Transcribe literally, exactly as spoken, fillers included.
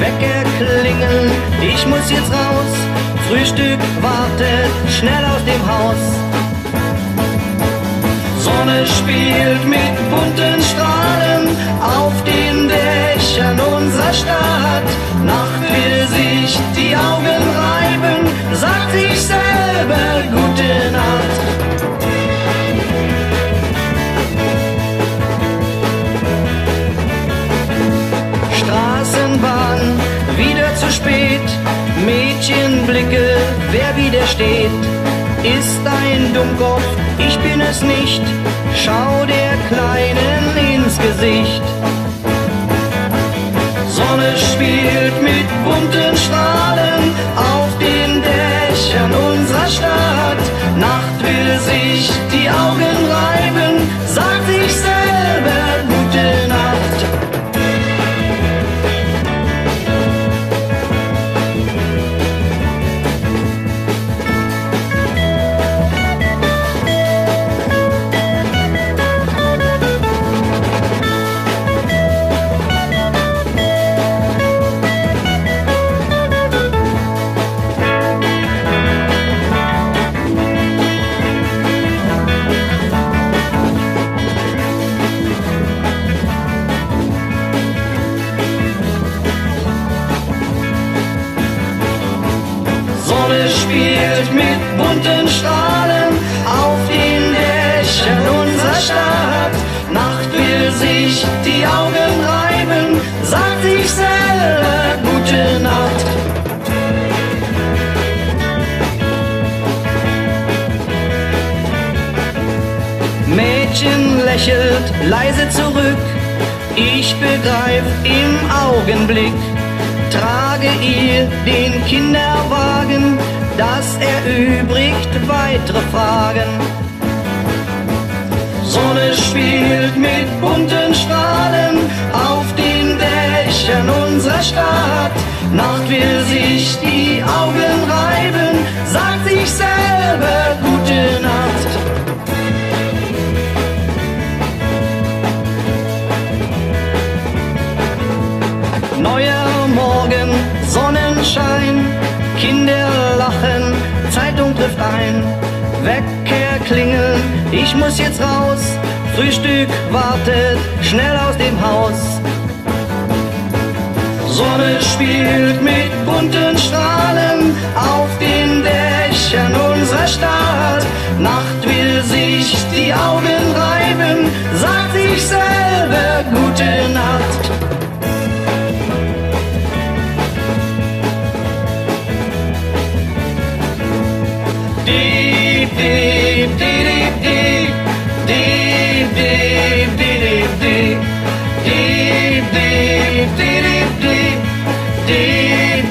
Wecker klingeln, ich muss jetzt raus. Frühstück wartet schnell aus dem Haus. Sonne spielt mit bunten Strahlen auf den Dächern unserer Stadt. Nacht will sich die Augen reiben, sagt sich selber gute Nacht. Straßenbahn, wieder zu spät. Mädchenblicke, wer widersteht, ist ein Dummkopf, ich bin es nicht. Schau der Kleinen ins Gesicht. Sonne spielt mit bunten Strahlen auf den Dächern unserer Stadt. Nacht will sich die Augen reiben, sagt sich selber gute Nacht. Sonne spielt mit bunten Strahlen auf den Dächern unserer Stadt. Nacht will sich die Augen reiben, sagt sich selber gute Nacht. Mädchen lächelt leise zurück, ich begreif im Augenblick. Trage ihr den Kinderwagen, das erübrigt weitere Fragen. Sonne spielt mit bunten Strahlen auf den Dächern unserer Stadt. Nacht will sich die Augen reiben, sagt sich selber gute Nacht. Neuer Morgen, Sonnenschein, Kinder lachen, Zeitung trifft ein. Wecker klingeln, ich muss jetzt raus. Frühstück wartet schnell aus dem Haus. Sonne spielt mit bunten Strahlen auf den Dächern unserer Stadt. Nacht will sich die Augen reiben, sagt sich selber gute Nacht. Deep, deep, deep, deep, deep, deep, deep, deep, deep, deep, deep, deep, deep, deep.